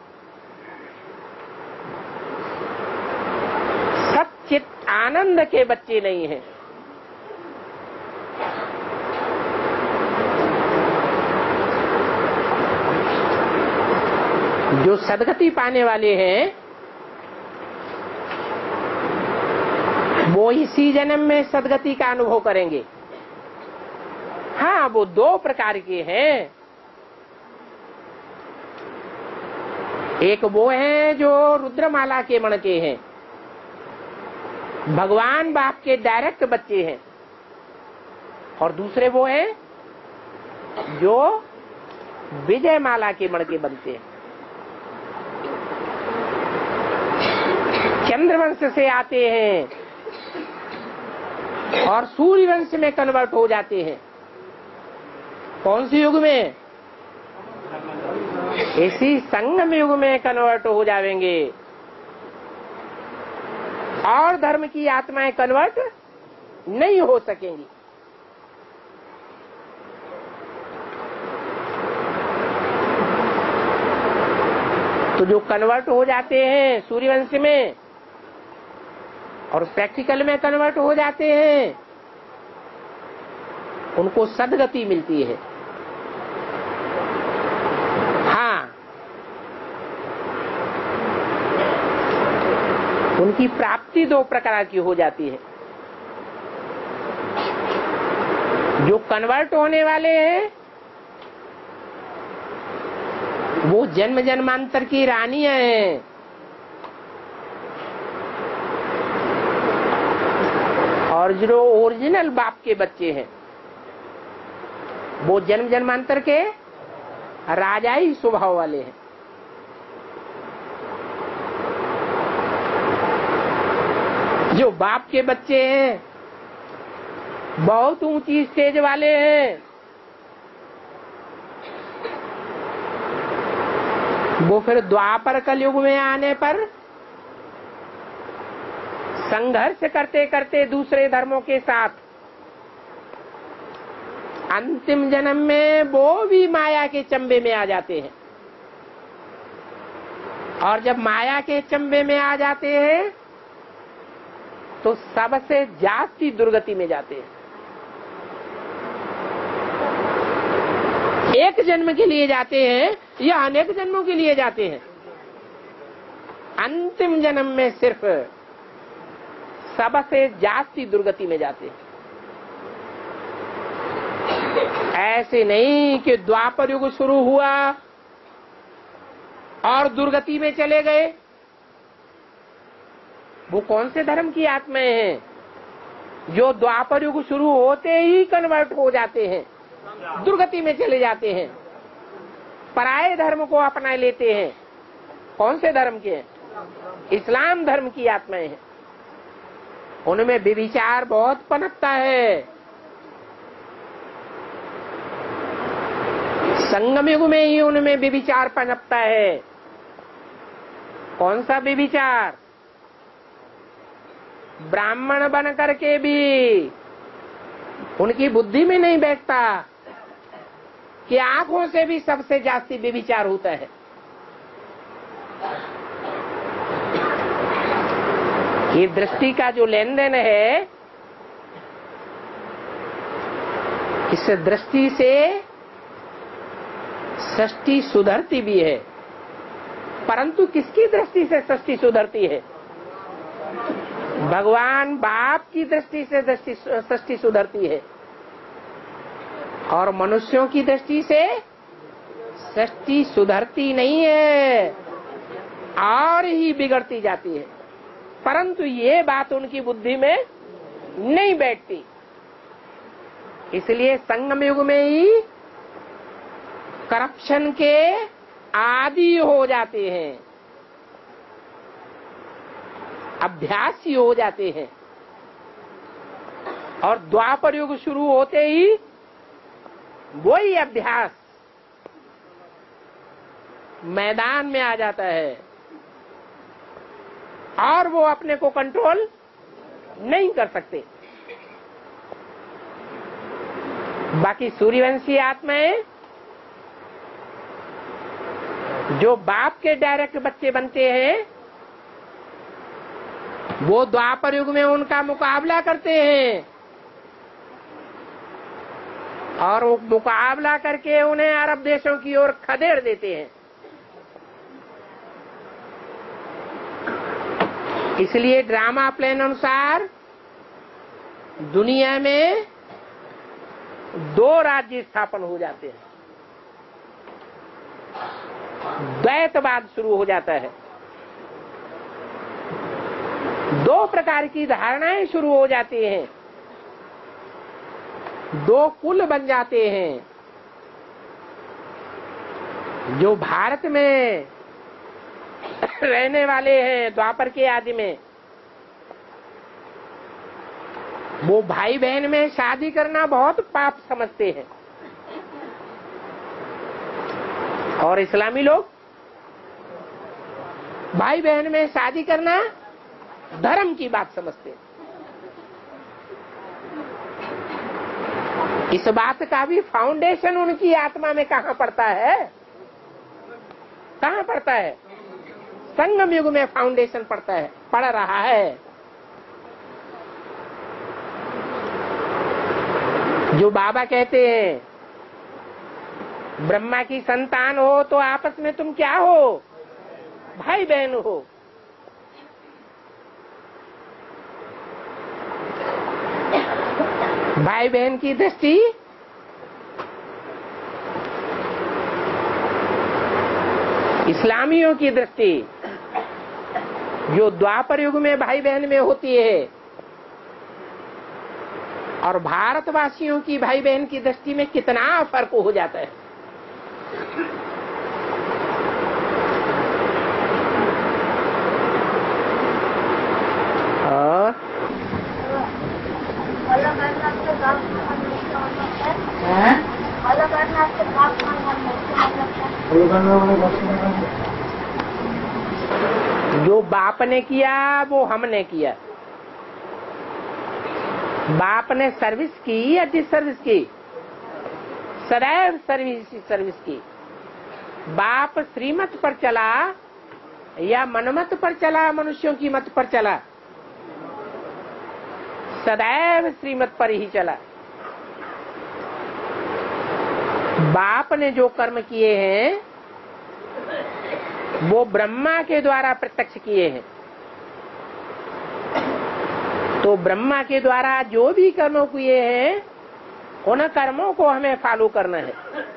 सच्चित आनंद के बच्चे नहीं हैं। जो सदगति पाने वाले हैं वो इसी जन्म में सदगति का अनुभव करेंगे। हाँ, वो दो प्रकार के हैं। एक वो हैं जो रुद्रमाला के मण के हैं, भगवान बाप के डायरेक्ट बच्चे हैं। और दूसरे वो हैं जो विजयमाला के मण के बनते हैं, चंद्रवंश से आते हैं और सूर्यवंश में कन्वर्ट हो जाते हैं। कौन सी युग में? इसी संगम युग में कन्वर्ट हो जाएंगे। और धर्म की आत्माएं कन्वर्ट नहीं हो सकेंगी। तो जो कन्वर्ट हो जाते हैं सूर्यवंश में और प्रैक्टिकल में कन्वर्ट हो जाते हैं, उनको सदगति मिलती है। हाँ, उनकी प्राप्ति दो प्रकार की हो जाती है। जो कन्वर्ट होने वाले हैं वो जन्म जन्मांतर की रानियां हैं। और जो ओरिजिनल बाप के बच्चे हैं वो जन्म जन्मांतर के राजाई स्वभाव वाले हैं। जो बाप के बच्चे हैं बहुत ऊंची स्टेज वाले हैं, वो फिर द्वापर कलयुग में आने पर संघर्ष करते करते दूसरे धर्मों के साथ अंतिम जन्म में वो भी माया के चंबे में आ जाते हैं। और जब माया के चंबे में आ जाते हैं तो सबसे जास्ती दुर्गति में जाते हैं। एक जन्म के लिए जाते हैं या अनेक जन्मों के लिए जाते हैं? अंतिम जन्म में सिर्फ सबसे जास्ती दुर्गति में जाते हैं। ऐसे नहीं कि द्वापर युग शुरू हुआ और दुर्गति में चले गए। वो कौन से धर्म की आत्माएं हैं जो द्वापर युग शुरू होते ही कन्वर्ट हो जाते हैं, दुर्गति में चले जाते हैं, पराये धर्म को अपना लेते हैं? कौन से धर्म के हैं? इस्लाम धर्म की आत्माएं हैं। उनमें व्यभिचार बहुत पनपता है। संगम युग में ही उनमें व्यभिचार पनपता है। कौन सा व्यभिचार? ब्राह्मण बन करके भी उनकी बुद्धि में नहीं बैठता कि आंखों से भी सबसे जास्ती व्यभिचार होता है। ये दृष्टि का जो लेन देन है, इस दृष्टि से सृष्टि सुधरती भी है, परंतु किसकी दृष्टि से सृष्टि सुधरती है? भगवान बाप की दृष्टि से दृष्टि सृष्टि सुधरती है, और मनुष्यों की दृष्टि से सृष्टि सुधरती नहीं है और ही बिगड़ती जाती है। परंतु ये बात उनकी बुद्धि में नहीं बैठती, इसलिए संगम युग में ही करप्शन के आदी हो जाते हैं, अभ्यासी हो जाते हैं, और द्वापर युग शुरू होते ही वही अभ्यास मैदान में आ जाता है और वो अपने को कंट्रोल नहीं कर सकते। बाकी सूर्यवंशी आत्माएं जो बाप के डायरेक्ट बच्चे बनते हैं, वो द्वापर युग में उनका मुकाबला करते हैं और वो मुकाबला करके उन्हें अरब देशों की ओर खदेड़ देते हैं। इसलिए ड्रामा प्लान अनुसार दुनिया में दो राज्य स्थापन हो जाते हैं, द्वैतवाद शुरू हो जाता है, दो प्रकार की धारणाएं शुरू हो जाती हैं, दो कुल बन जाते हैं। जो भारत में रहने वाले हैं द्वापर के आदि में, वो भाई बहन में शादी करना बहुत पाप समझते हैं, और इस्लामी लोग भाई बहन में शादी करना धर्म की बात समझते हैं। इस बात का भी फाउंडेशन उनकी आत्मा में कहाँ पड़ता है? कहाँ पड़ता है? संगम युग में फाउंडेशन पड़ता है, पड़ रहा है। जो बाबा कहते हैं ब्रह्मा की संतान हो तो आपस में तुम क्या हो? भाई बहन हो। भाई बहन की दृष्टि इस्लामियों की दृष्टि जो द्वापर युग में भाई बहन में होती है, और भारतवासियों की भाई बहन की दृष्टि में कितना फर्क हो जाता है। और जो बाप ने किया वो हमने किया। बाप ने सर्विस की या डिसर्विस की? सदैव सर्विस सर्विस की। बाप श्रीमत पर चला या मनमत पर चला, मनुष्यों की मत पर चला? सदैव श्रीमत पर ही चला। बाप ने जो कर्म किए हैं वो ब्रह्मा के द्वारा प्रत्यक्ष किए हैं। तो ब्रह्मा के द्वारा जो भी कर्म किए हैं उन कर्मों को हमें फॉलो करना है।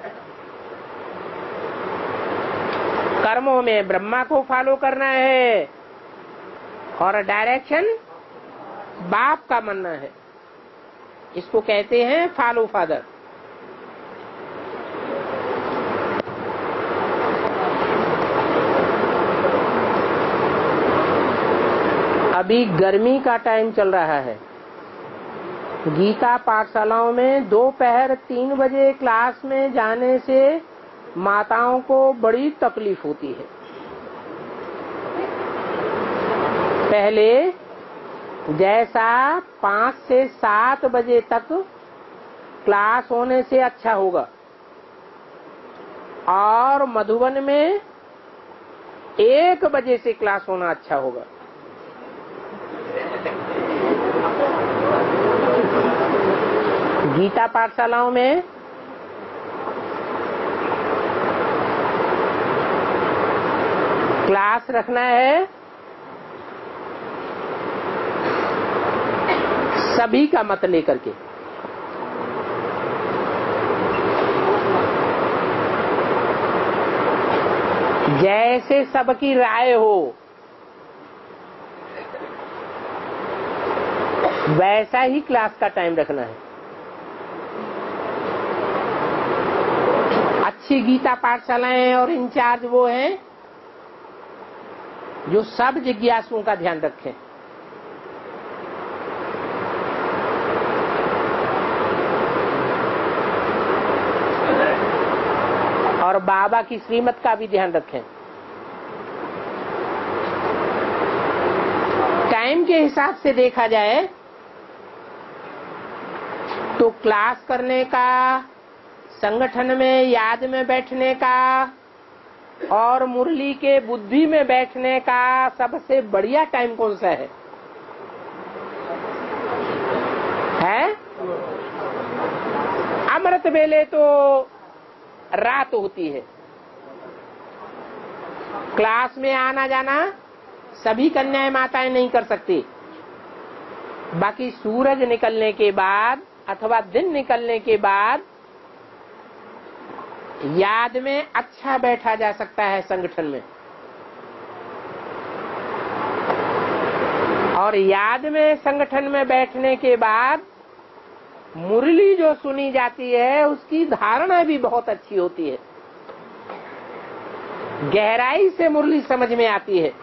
कर्मों में ब्रह्मा को फॉलो करना है और डायरेक्शन बाप का मानना है। इसको कहते हैं फॉलो फादर। अभी गर्मी का टाइम चल रहा है। गीता पाठशालाओं में दोपहर तीन बजे क्लास में जाने से माताओं को बड़ी तकलीफ होती है। पहले जैसा पाँच से सात बजे तक क्लास होने से अच्छा होगा, और मधुबन में एक बजे से क्लास होना अच्छा होगा। गीता पाठशालाओं में क्लास रखना है सभी का मत लेकर के। जैसे सबकी राय हो वैसा ही क्लास का टाइम रखना है। अच्छी गीता पाठशालाएं और इंचार्ज वो हैं जो सब जिज्ञासुओं का ध्यान रखें। और बाबा की श्रीमत का भी ध्यान रखें। टाइम के हिसाब से देखा जाए तो क्लास करने का, संगठन में याद में बैठने का और मुरली के बुद्धि में बैठने का सबसे बढ़िया टाइम कौन सा है? है अमृत वेले तो रात होती है। क्लास में आना जाना सभी कन्याएं माताएं नहीं कर सकती। बाकी सूरज निकलने के बाद अथवा दिन निकलने के बाद याद में अच्छा बैठा जा सकता है संगठन में। और याद में संगठन में बैठने के बाद मुरली जो सुनी जाती है उसकी धारणा भी बहुत अच्छी होती है। गहराई से मुरली समझ में आती है।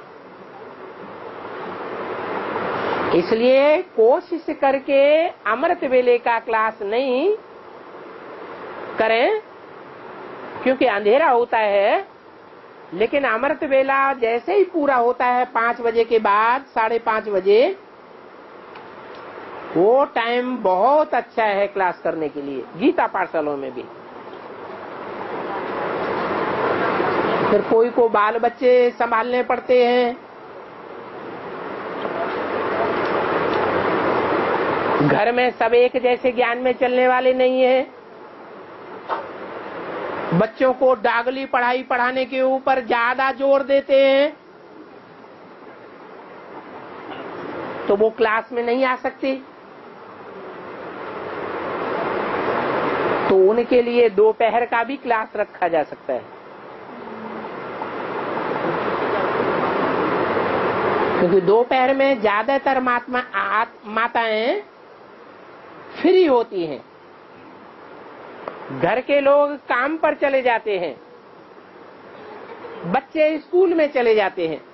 इसलिए कोशिश करके अमृत वेले का क्लास नहीं करें, क्योंकि अंधेरा होता है। लेकिन अमृत वेला जैसे ही पूरा होता है पाँच बजे के बाद, साढ़े पाँच बजे, वो टाइम बहुत अच्छा है क्लास करने के लिए, गीता पाठशालाओं में भी। फिर कोई को बाल बच्चे संभालने पड़ते हैं, घर में सब एक जैसे ज्ञान में चलने वाले नहीं है। बच्चों को डागली पढ़ाई पढ़ाने के ऊपर ज्यादा जोर देते हैं तो वो क्लास में नहीं आ सकती। तो उनके लिए दोपहर का भी क्लास रखा जा सकता है, क्योंकि दोपहर में ज्यादातर महात्मा माताएं फ्री होती हैं। घर के लोग काम पर चले जाते हैं, बच्चे स्कूल में चले जाते हैं।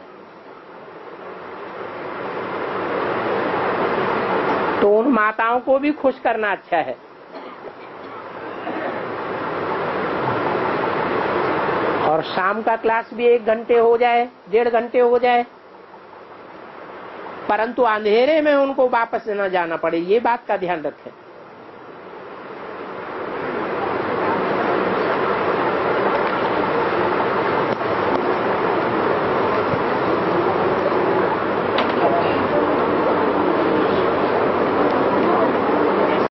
तो उन माताओं को भी खुश करना अच्छा है। और शाम का क्लास भी एक घंटे हो जाए, डेढ़ घंटे हो जाए, परंतु अंधेरे में उनको वापस न जाना पड़े, ये बात का ध्यान रखें।